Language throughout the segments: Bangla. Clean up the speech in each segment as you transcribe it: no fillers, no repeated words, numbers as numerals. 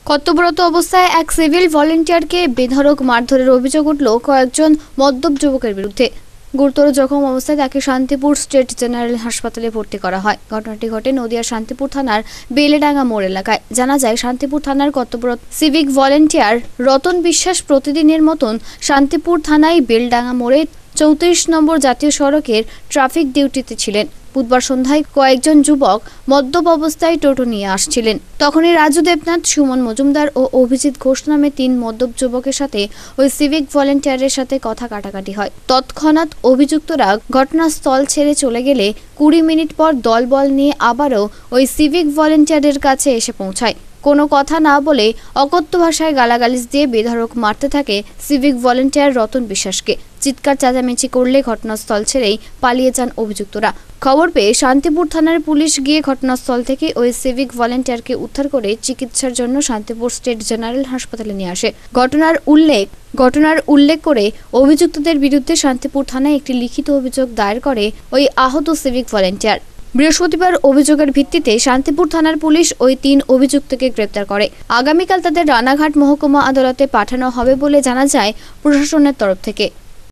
কর্তব্যরত অবস্থায় এক সিভিল ভলেন্টিয়ারকে বেধড়ক মারধরের অভিযোগ উঠল কয়েকজন মদ্যপ যুবকের বিরুদ্ধে। গুরুতর জখম অবস্থায় তাকে শান্তিপুর স্টেট জেনারেল হাসপাতালে ভর্তি করা হয়। ঘটনাটি ঘটে নদিয়ার শান্তিপুর থানার বেলেডাঙ্গা মোড় এলাকায়। জানা যায়, শান্তিপুর থানার কর্তব্যরত সিভিক ভলেন্টিয়ার রতন বিশ্বাস প্রতিদিনের মতন শান্তিপুর থানায় বেলডাঙ্গা মোড়ে 34 নম্বর জাতীয় সড়কের ট্রাফিক ডিউটিতে ছিলেন। বুধবার সন্ধ্যায় কয়েকজন যুবক মদ্যপ অবস্থায় টোটো নিয়ে আসছিলেন। তখনই রাজু দেবনাথ, সুমন মজুমদার ও অভিজিৎ ঘোষ নামে 3 মদ্যপ যুবকের সাথে ওই সিভিক ভলেন্টিয়ারের সাথে কথা কাটাকাটি হয়। তৎক্ষণাৎ অভিযুক্তরা ঘটনাস্থল ছেড়ে চলে গেলে 20 মিনিট পর দলবল নিয়ে আবারও ওই সিভিক ভলেন্টিয়ারের কাছে এসে পৌঁছায়। কোনো কথা না বলে অকথ্য ভাষায় গালাগালিজ দিয়ে বেধড়ক মারতে থাকে সিভিক ভলেন্টিয়ার রতন বিশ্বাসকে। চিৎকার চেঁচামেচি করলে ঘটনাস্থল ছেড়েই পালিয়ে যান অভিযুক্তরা। খবর পেয়ে শান্তিপুর থানার পুলিশ গিয়ে ঘটনাস্থল থেকে ওই সিভিক ভলেন্টিয়ারকে উদ্ধার করে চিকিৎসার জন্য শান্তিপুর স্টেট জেনারেল হাসপাতালে নিয়ে আসে। ঘটনার উল্লেখ করে অভিযুক্তদের বিরুদ্ধে শান্তিপুর থানায় একটি লিখিত অভিযোগ দায়ের করে ওই আহত সিভিক ভলেন্টিয়ার। বৃহস্পতিবার অভিযোগের ভিত্তিতে শান্তিপুর থানার পুলিশ ওই 3 অভিযুক্তকে গ্রেপ্তার করে। আগামীকাল তাদের রানাঘাট মহকুমা আদালতে পাঠানো হবে বলে জানা যায় প্রশাসনের তরফ থেকে।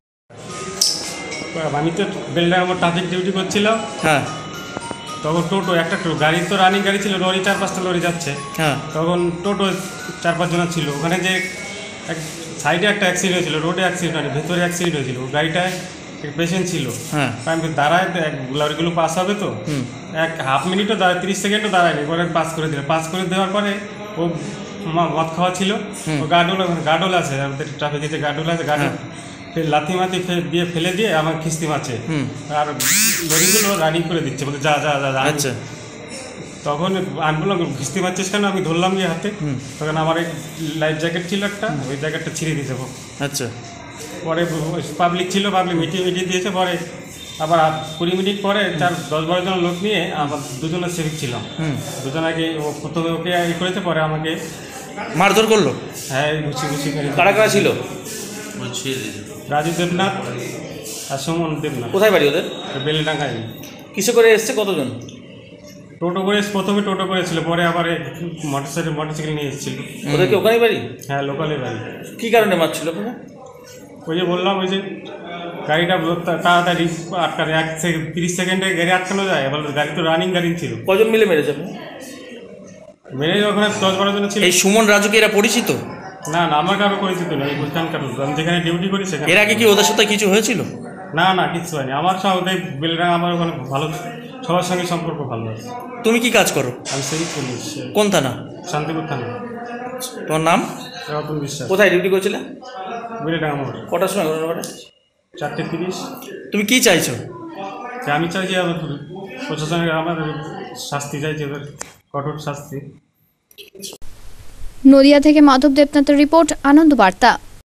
আমি তো বেলডাঙ্গা ট্রাফিক ডিউটি করছিলাম। হ্যাঁ, তখন টোটো একটা গাড়ি তো রানিং গাড়ি ছিল, লরি 4-5টা লরি যাচ্ছে। হ্যাঁ, তখন টোটো 4-5 জন ছিল। ওখানে যে সাইডে একটা অ্যাক্সিডেন্ট হয়েছিল, রোডে অ্যাক্সিডেন্ট হয়নি, ভেতরে অ্যাক্সিডেন্ট হয়েছিল। গাড়িটায় পেশেন্ট ছিল। হ্যাঁ, আমি দাঁড়ায় লরিগুলো পাস হবে তো, এক হাফ মিনিটও দাঁড়ায়, 30 সেকেন্ডও দাঁড়ায়নি, পরে পাস করে দিল। পাস করে দেওয়ার পরে ও মদ খাওয়া ছিল। ও গার্ডোল আছে, আমাদের ট্রাফিকে যে গার্ডোল আছে, গার্ডোল লাথি মাথি দিয়ে ফেলে দিয়ে আমার খিস্তি মারছে। আর লরিগুলো রানিং করে দিচ্ছে, বলে যা যা যা। আচ্ছা, তখন আমি বললাম খিস্তি মারছিস কেন? আমি ধরলাম গিয়ে হাতে। তখন আমার এক লাইফ জ্যাকেট ছিল একটা, ওই জ্যাকেটটা ছিঁড়ে দিয়েছে। আচ্ছা, পরে পাবলিক ছিল, পাবলিক মিটিয়ে দিয়েছে। পরে আবার 20 মিনিট পরে 10-12 জন লোক নিয়ে আবার 2 জনের সিভিক ছিল। দুজনাকে ও প্রথমে ওকে ই করেছে, পরে আমাকে মারধর করলো। হ্যাঁ, গুছি কারা কারা ছিল? রাজু দেবনাথ আর সুমন দেবনাথ। কোথায় বাড়ি ওদের? বেলেডাঙ্গায়। কিসে করে এসছে? কতজন? টোটো করে, প্রথমে টোটো করেছিল, পরে আবার মোটরসাইকেল নিয়ে এসেছিল। ওদের কি ওখানেই বাড়ি? হ্যাঁ, লোকালে বাড়ি। কী কারণে মারছিল? ওই যে বললাম, ওই যে গাড়িটা তাড়াতাড়ি আটকানো, 30 সেকেন্ডে গাড়ি আটকানো যায়। এবার গাড়ি তো রানিং গাড়ি ছিল। কজন মিলে মেরেছে? মেরে ওখানে 10-12 জন ছিল। এই সুমন রাজুকে এরা পরিচিত? না না, আমার কারো পরিচিত নয়, ওইখানকার। আমি যেখানে ডিউটি করি সেখানে। এর আগে কি ওদের সাথে কিছু হয়েছিল? না না, কিছু হয়নি। আমার সব ওদের বেলডাঙ্গা, আমার ওখানে ভালো, সবার সঙ্গে সম্পর্ক ভালো আছে। তুমি কি কাজ করো? আমি সিভিক পুলিশ। কোন থানা? শান্তিপুর থানা। তোমার নাম? রতন বিশ্বাস। কোথায় ডিউটি করছিলে? বেলডাঙ্গা মোড়। কটার সময়? 4:30। তুমি কি চাইছো? আমি চাই যে প্রশাসনের আমার শাস্তি চাইছি, ওদের কঠোর শাস্তি। নদিয়া থেকে মাধব দেবনাথের রিপোর্ট, আনন্দ বার্তা।